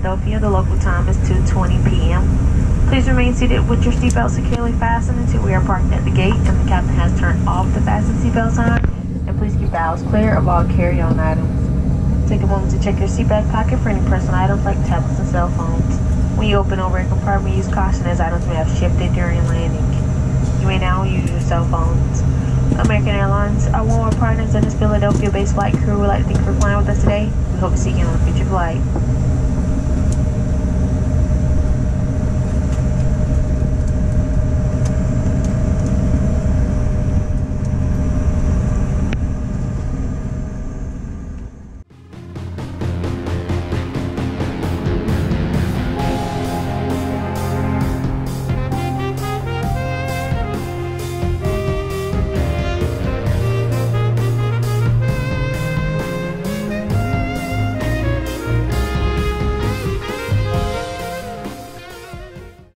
Philadelphia. The local time is 2:20 p.m. Please remain seated with your seatbelt securely fastened until we are parked at the gate and the captain has turned off the fasten seatbelt sign. And please keep the aisles clear of all carry-on items. Take a moment to check your seat back pocket for any personal items like tablets and cell phones. When you open overhead compartment, use caution as items may have shifted during landing. You may now use your cell phones. American Airlines, our warm partners in this Philadelphia-based flight crew would like to thank you for flying with us today. We hope to see you on a future flight.